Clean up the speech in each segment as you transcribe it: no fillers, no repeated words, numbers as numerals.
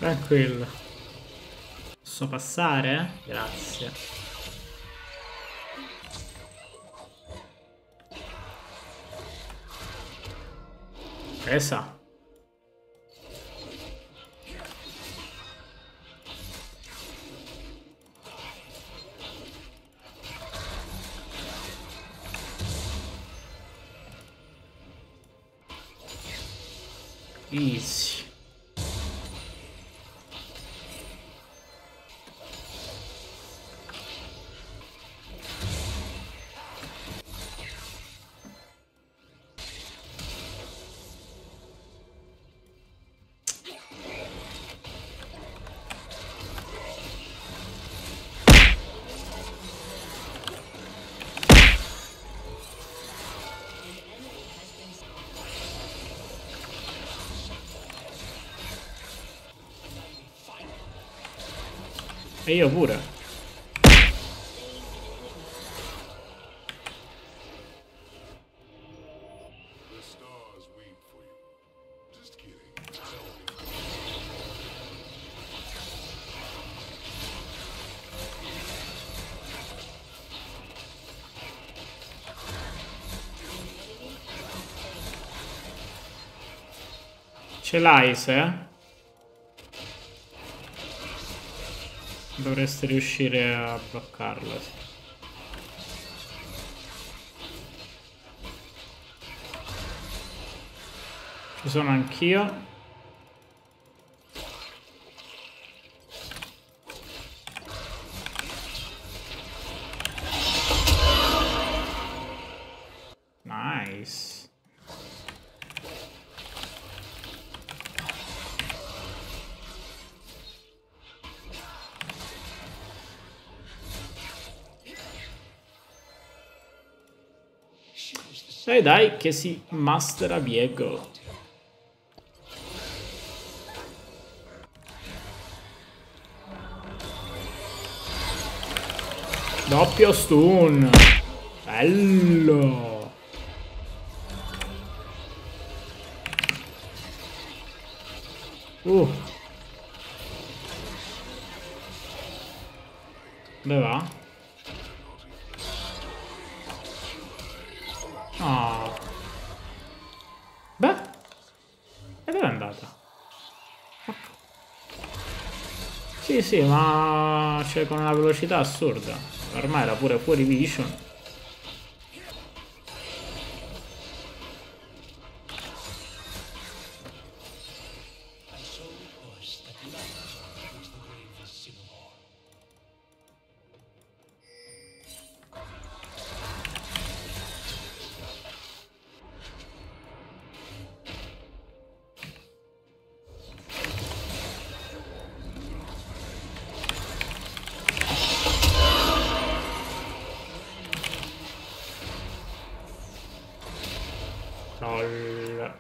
Tranquillo. Posso passare? Grazie. Presa. Easy. E io pure. Ce l'hai, se? Dovresti riuscire a bloccarlo. Sì. Ci sono anch'io. Nice. Dai dai che si mastera Viego. Doppio stun. Bello. Dove va? Oh. Beh. E dove è andata? Sì, sì, ma c'è con una velocità assurda. Ormai era pure fuori vision. LOL.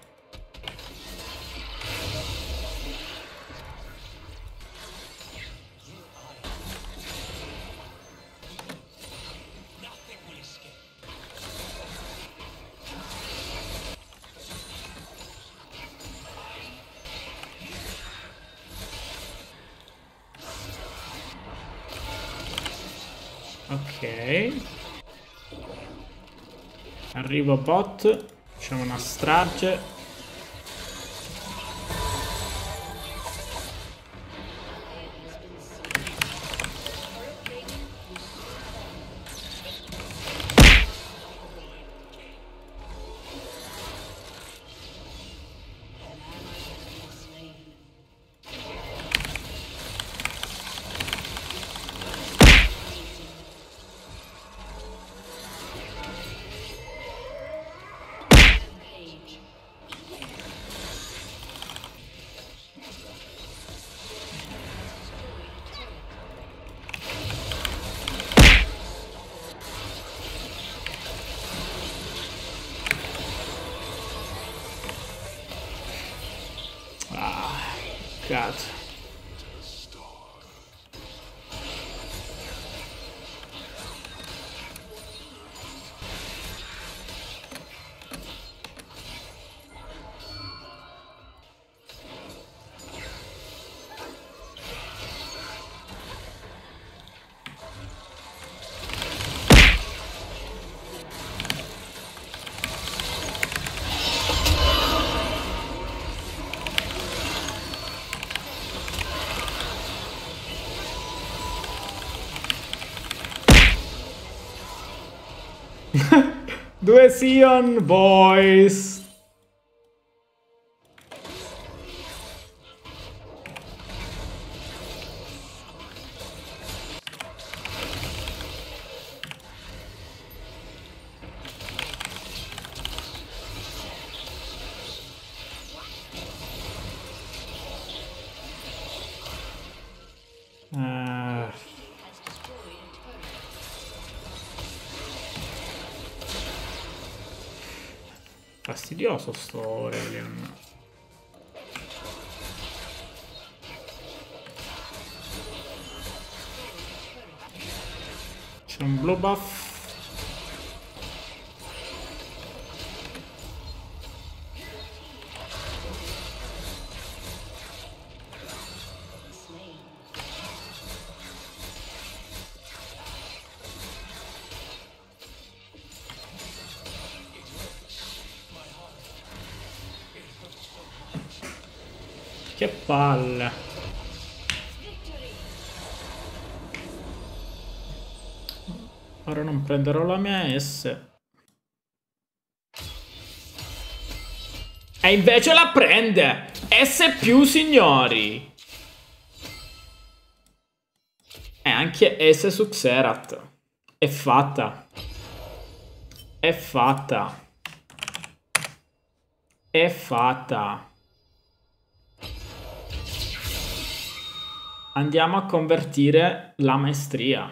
Ok. Arrivo bot. C'è una strage. Cazzo. Due Sion boys. Fastidioso sto Aurelion. C'è un blue buff. Che palle. Ora non prenderò la mia S. E invece la prende. S più, signori. E anche S su Xerath. È fatta. È fatta. È fatta. Andiamo a convertire la maestria.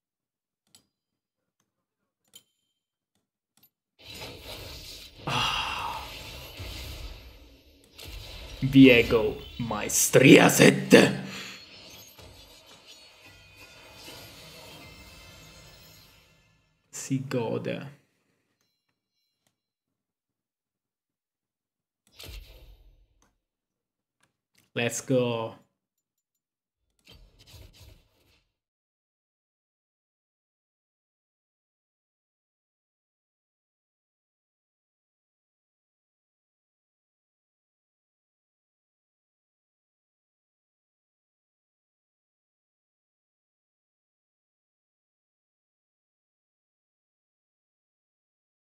Viego, maestria 7. Si gode. Let's go.